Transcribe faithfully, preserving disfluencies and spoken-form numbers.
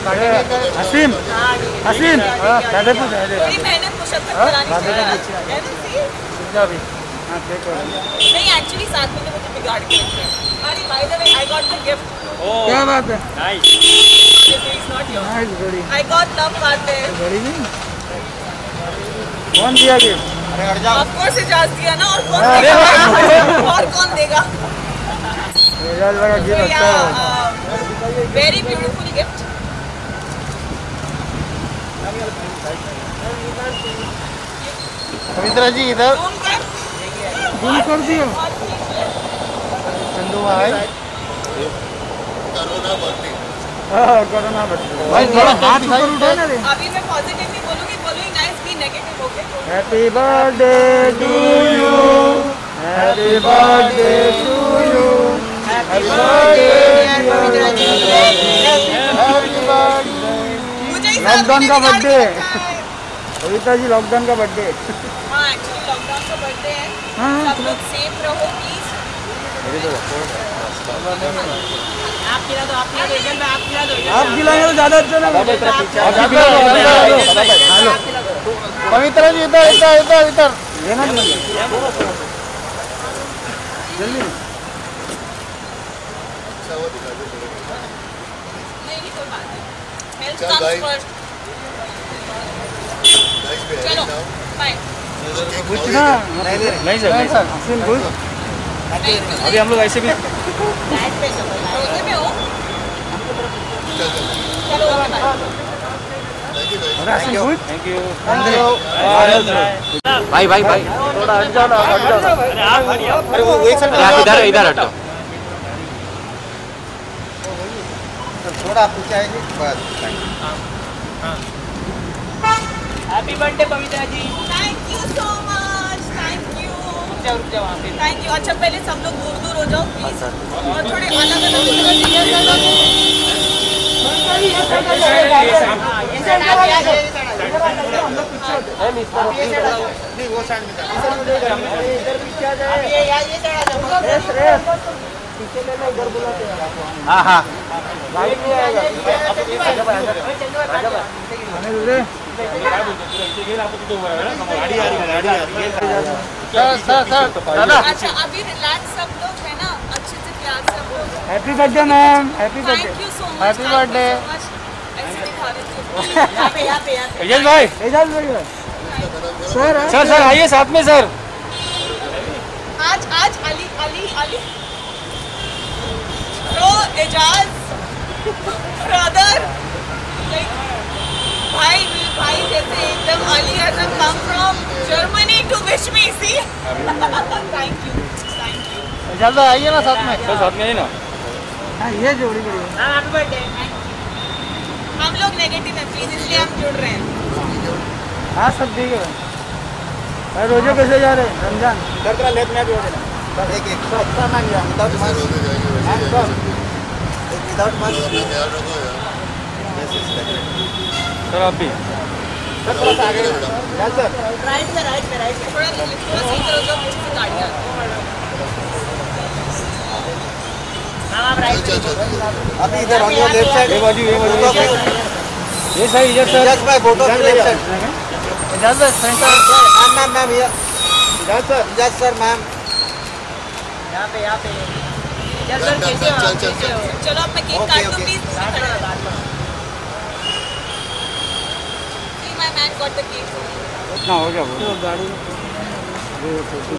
हसीम हसीम दादा को दे दे थोड़ी मेहनत मुशक्कत करानी चाहिए। हां देखो नहीं एक्चुअली साथ में तो मुझे बिगाड़ के रखे हैं। अरे by the way I got the gift. क्या बात है? Nice. Is not your. Nice घड़ी। आई गॉट लव बात है। घड़ी भी कौन दिया गिफ्ट? अरे हट जा। ऑफ कोर्स इजाज दिया ना और कौन देगा? और कौन देगा? इजाज लगा गिफ्ट अच्छा है। Very beautiful gift. Pavitra ji इधर घूम कर दियो। चंदू भाई कोरोना बर्थडे। हां कोरोना बर्थडे। भाई थोड़ा हाथ ऊपर उठाओ ना रे। अभी मैं पॉजिटिवली बोलूंगी बोलूंगी नाइस भी नेगेटिव हो गए। Happy birthday to you. Happy birthday to you. Happy birthday Pavitra ji. Happy birthday. मुझे ही लॉकडाउन का बर्थडे। पवित्रा जी लॉकडाउन का बर्थडे। हां एक्चुअली लॉकडाउन का बर्थडे है। हां सब लोग सेफ रहो प्लीज। आप खिला दो आप खिला दो इधर आप खिला दो आप खिलाएंगे तो ज्यादा अच्छा ना। हेलो पवित्रा जी इधर इधर इधर इधर लेना जल्दी नहीं नहीं कोई बात नहीं हेल्थ कम्स फर्स्ट। चलो बाय। कुछ ना नहीं सर नहीं सर हसीन कुछ अभी हम लोग ऐसे भी रोजे में हो। चलो okay bye. Thank you thank you भाई भाई भाई थोड़ा हट जाओ ना हट जाओ। अरे वो एक साइड इधर इधर हटो थोड़ा आप पीछे आएंगे बस। Happy birthday Pavitra ji. Thank you so much thank you. रुक जाओ रुक जाओ वहाँ पे। Thank you. अच्छा पहले सब लोग दूर दूर हो जाओ प्लीज और थोड़े अलग अलग हाँ हाँ अच्छा अभी रिलैक्स सब लोग है ना अच्छे से प्यार से सब लोग। Happy birthday ma'am happy birthday. Thank you so much happy birthday. ऐसे दिखा देती हूँ। यहाँ पे यहाँ पे यहाँ पे। एजाज भाई एजाज भाई सर सर सर आइए साथ में सर। आज आज अली अली अली ब्रो एजाज ब्रदर भाई भाई जैसे एकदम Ali has come from Germany to wish me see। Thank you thank you. Ejaz भाई आइए ना साथ में। सर साथ में ही ना। हाँ ये जोड़ी करिए। हाँ हैप्पी बर्थडे। हम लोग नेगेटिव है प्लीज इसलिए हम जुड़ रहे हैं। हाँ सब ठीक है भाई। रोजे कैसे जा रहे हैं रमजान? सर तेरा लेट में भी हो गया एक एक सप्ताह में गया without mask without mask. Sir आप भी सर थोड़ा सा आगे यार सर राइट में राइट में राइट में थोड़ा थोड़ा सीधे हो जाओ पीछे से गाड़ियाँ। हाँ आप राइट में अभी इधर ऑन योर लेफ्ट साइड। ये बाजू ये बाजू ये सही इधर सर। यस भाई फोटो लेफ्ट साइड। इधर sir front ma'am ma'am ma'am here इधर सर यस सर मैम यहाँ पे यहाँ पे चल चल कैसे हो कैसे हो। चलो अब मैं केक काट दूँ please. See my man got the cake. इतना हो गया वो गाड़ी